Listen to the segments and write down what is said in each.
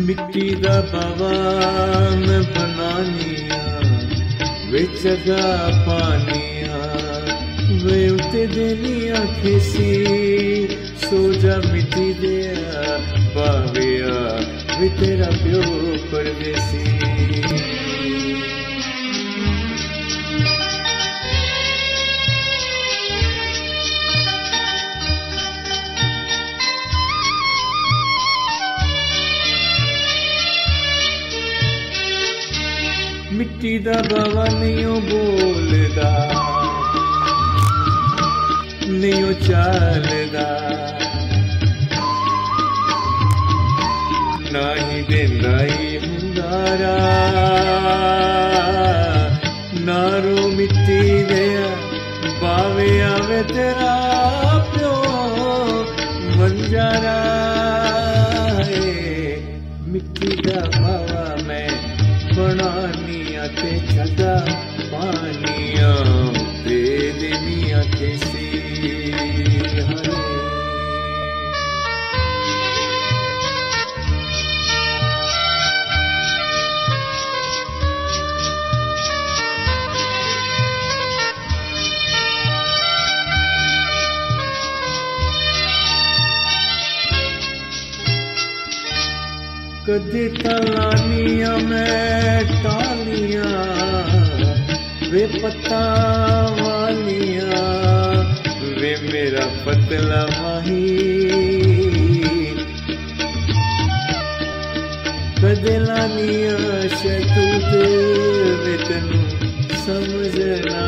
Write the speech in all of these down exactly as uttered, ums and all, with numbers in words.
मिट्टी दा बावा मैं बनानिया वे जगा पानिया वे उते देनिया खेसी सो जा मिट्टी देआ बाविया वे तेरा प्यो परदेसी। मिट्टी दा बावा नहीं बोलदा नहीं चालदा ना ही देंदा ही hungaara नारो मिट्टी देआ बाविया वे तेरा प्यो vanjaara। मिट्टी दा बावा मैं बनानिया ते जगा पानिया ते देनिया खेसी। कदे तलानिया में tahliaan वे pattaan वालिया वे मेरा पतला माही कदे लानिया शतूत वे तेनू समझना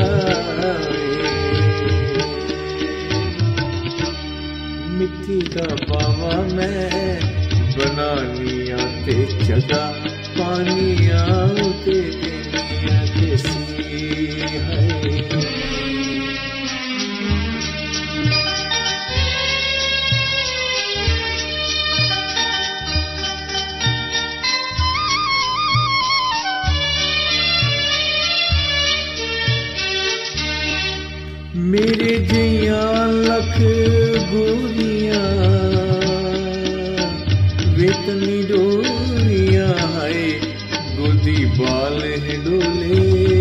मिट्टी का बावा मैं बनानिया ते जगा पानिया उते देनिया खेसी है। मेरे जिया लख गोरिया वेतनी डोरिया है गोदी बाल डोले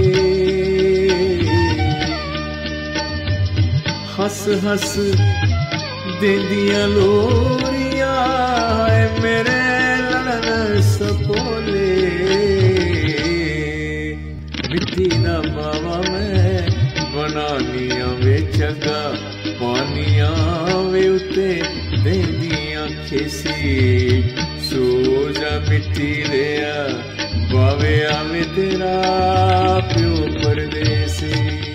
हस हस देंदिया लोरिया है मेरे ललन सपोले। मिट्टी दा बावा मैं बनानिया वे जगा पानिया वे उते देंदिया खेसी सो जा मिट्टी देआ बाविया वे तेरा प्यो परदेसी।